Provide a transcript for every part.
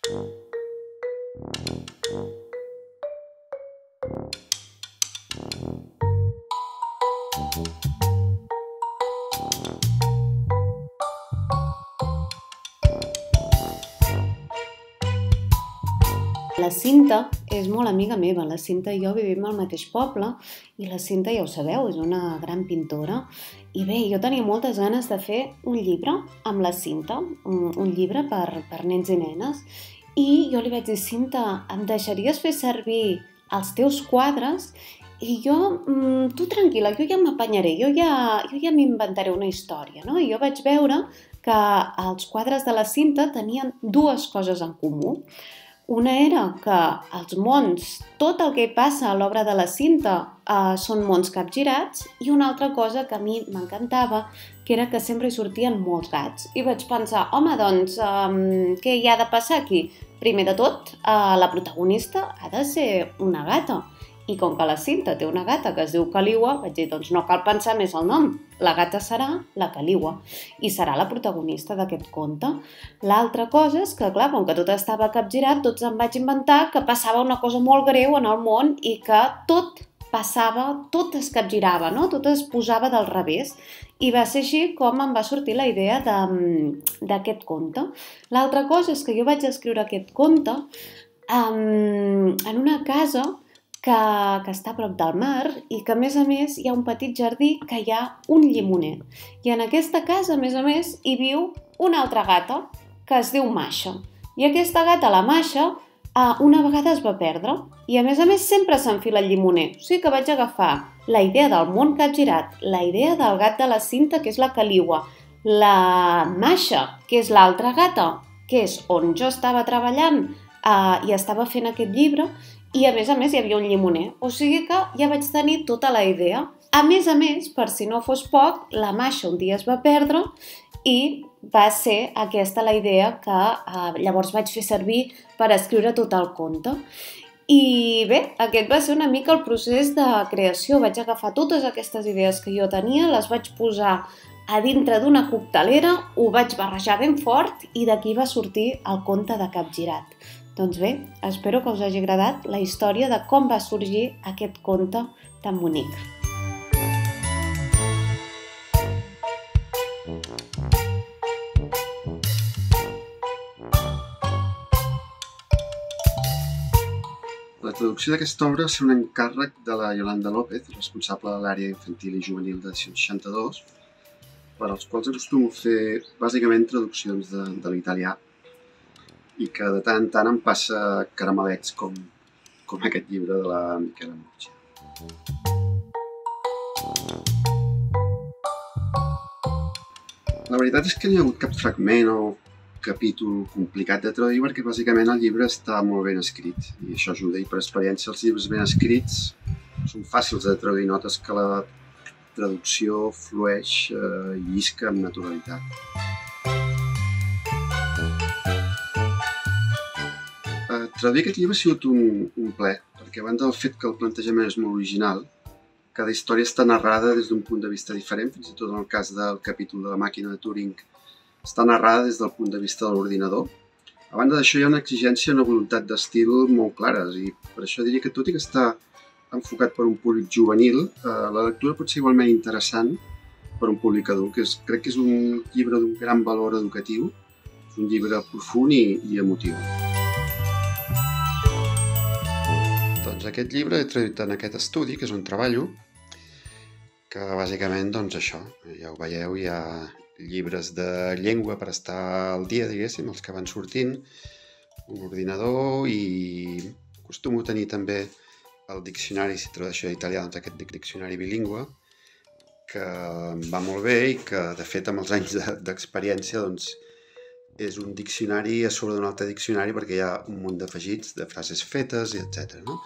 La Cinta és molt amiga meva. La Cinta i jo vivim al mateix poble i la Cinta, ja ho sabeu, és una gran pintora. I bé, jo tenia moltes ganes de fer un llibre amb la Cinta, un llibre per nens i nenes. I jo li vaig dir, Cinta, em deixaries fer servir els teus quadres? I jo, tu tranquil·la, jo ja m'apanyaré, jo ja m'inventaré una història, no? I jo vaig veure que els quadres de la Cinta tenien dues coses en comú. Una era que els mons, tot el que passa a l'obra de la Cinta són mons capgirats, i una altra cosa que a mi m'encantava, que era que sempre hi sortien molts gats. I vaig pensar, home, doncs, què hi ha de passar aquí? Primer de tot, la protagonista ha de ser una gata. I com que la Cinta té una gata que es diu Caliua, vaig dir, doncs no cal pensar més el nom. La gata serà la Caliua i serà la protagonista d'aquest conte. L'altra cosa és que, clar, com que tot estava capgirat, doncs em vaig inventar que passava una cosa molt greu en el món i que tot passava, tot es capgirava, no? Tot es posava del revés. I va ser així com em va sortir la idea d'aquest conte. L'altra cosa és que jo vaig escriure aquest conte en una casa que està a prop del mar i que, a més, hi ha un petit jardí que hi ha un llimoner. I en aquesta casa, a més, hi viu una altra gata que es diu Masha. I aquesta gata, la Masha, una vegada es va perdre i, a més, sempre s'enfila al llimoner. O sigui que vaig agafar la idea del món capgirat, la idea del gat de la Cinta, que és la Caliua, la Masha, que és l'altra gata, que és on jo estava treballant i estava fent aquest llibre, i a més hi havia un llimoner. O sigui que ja vaig tenir tota la idea. A més, per si no fos poc, la Masha un dia es va perdre i va ser aquesta la idea que llavors vaig fer servir per escriure tot el conte. I bé, aquest va ser una mica el procés de creació. Vaig agafar totes aquestes idees que jo tenia, les vaig posar a dintre d'una coctelera, ho vaig barrejar ben fort i d'aquí va sortir el conte de Capgirat. Doncs bé, espero que us hagi agradat la història de com va sorgir aquest conte tan bonic. La traducció d'aquesta obra va ser un encàrrec de la Yolanda López, responsable de l'àrea infantil i juvenil d'Edicions 62, per als quals acostumo a fer bàsicament traduccions de l'italià, i que de tant en tant em passa caramelets com aquest llibre de la Michela Murgia. La veritat és que no hi ha hagut cap fragment o capítol complicat de traduir perquè bàsicament el llibre està molt ben escrit i això ajuda, i per experiència els llibres ben escrits són fàcils de traduir, notes que la traducció flueix i llisca amb naturalitat. Traduir aquest llibre ha sigut un plaer, perquè a banda del fet que el plantejament és molt original, cada història està narrada des d'un punt de vista diferent, fins i tot en el cas del capítol de la màquina de Turing està narrada des del punt de vista de l'ordinador. A banda d'això hi ha una exigència i una voluntat d'estil molt clares i per això diria que tot i que està enfocat per un públic juvenil, la lectura pot ser igualment interessant per un públic adult. Crec que és un llibre d'un gran valor educatiu, és un llibre profund i emotiu. Doncs aquest llibre he traduït en aquest estudi, que és on treballo, que bàsicament, doncs això, ja ho veieu, hi ha llibres de llengua per estar al dia, diguéssim, els que van sortint, un ordinador i acostumo a tenir també el diccionari, si tradueixo d'italià, doncs aquest diccionari bilingüe, que em va molt bé i que, de fet, amb els anys d'experiència, doncs, és un diccionari a sobre d'un altre diccionari perquè hi ha un munt d'afegits, de frases fetes, i etc. no?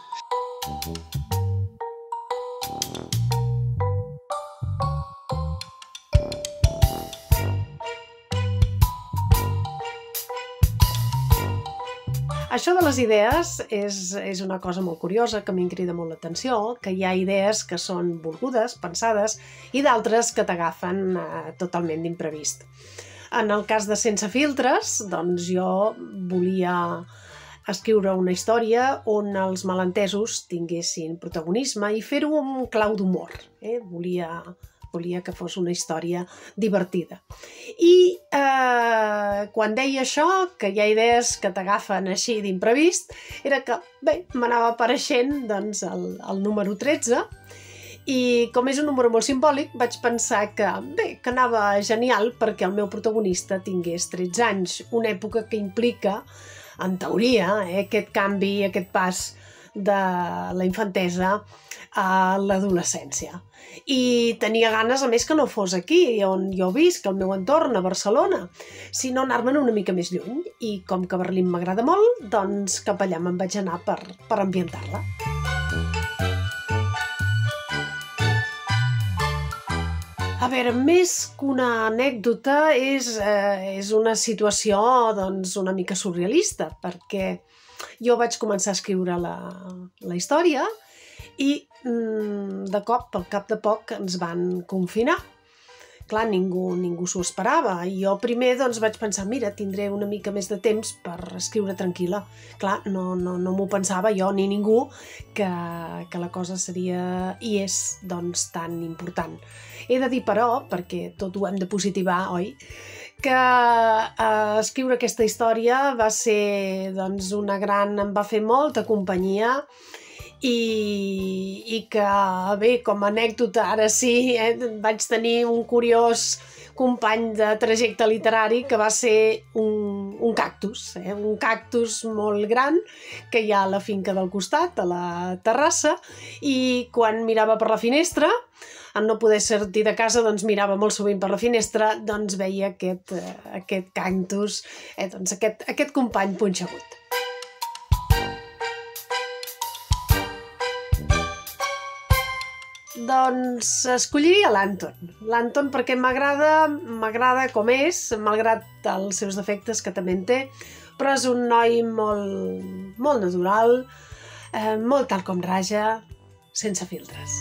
Això de les idees és una cosa molt curiosa que a mi em crida molt l'atenció, que hi ha idees que són volgudes, pensades, i d'altres que t'agafen totalment d'imprevist. En el cas de Sense filtres, doncs jo volia escriure una història on els malentesos tinguessin protagonisme i fer-ho amb clau d'humor. Volia que fos una història divertida. I quan deia això, que hi ha idees que t'agafen així d'imprevist, era que, bé, m'anava apareixent doncs, el número 13, i com és un número molt simbòlic, vaig pensar que anava genial perquè el meu protagonista tingués 13 anys, una època que implica, en teoria, aquest canvi, aquest pas de la infantesa a l'adolescència. I tenia ganes, a més, que no fos aquí, on jo visc, al meu entorn, a Barcelona, sinó anar-me'n una mica més lluny. I com que Berlín m'agrada molt, doncs cap allà me'n vaig anar per ambientar-la. A veure, més que una anècdota és una situació doncs, una mica surrealista, perquè jo vaig començar a escriure la història i de cop, al cap de poc, ens van confinar. Clar, ningú s'ho esperava. I jo primer doncs, vaig pensar, mira, tindré una mica més de temps per escriure tranquil·la. Clar, no m'ho pensava jo ni ningú que la cosa seria i és doncs, tan important. He de dir, però, perquè tot ho hem de positivar, oi?, que escriure aquesta història va ser doncs, em va fer molta companyia i que, bé, com a anècdota, ara sí, vaig tenir un curiós company de trajecte literari que va ser un cactus, un cactus molt gran que hi ha a la finca del costat, a la terrassa, i quan mirava per la finestra, en no poder sortir de casa, doncs mirava molt sovint per la finestra, doncs veia aquest cactus, doncs aquest company punxegut. Doncs escolliria l'Anton. L'Anton perquè m'agrada com és, malgrat els seus defectes, que també en té, però és un noi molt natural, molt tal com raja, sense filtres.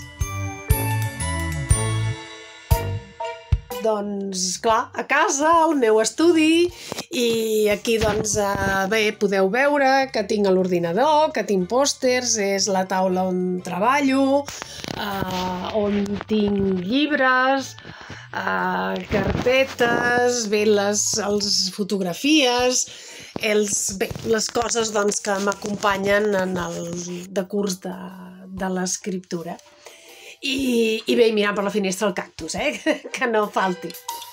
Doncs, clar, a casa, al meu estudi, i aquí, doncs, bé, podeu veure que tinc a l'ordinador, que tinc pòsters, és la taula on treballo, on tinc llibres, carpetes, bé, les fotografies, les coses doncs, que m'acompanyen en el decurs de l'escriptura. I bé, mirant per la finestra el cactus, que no falti.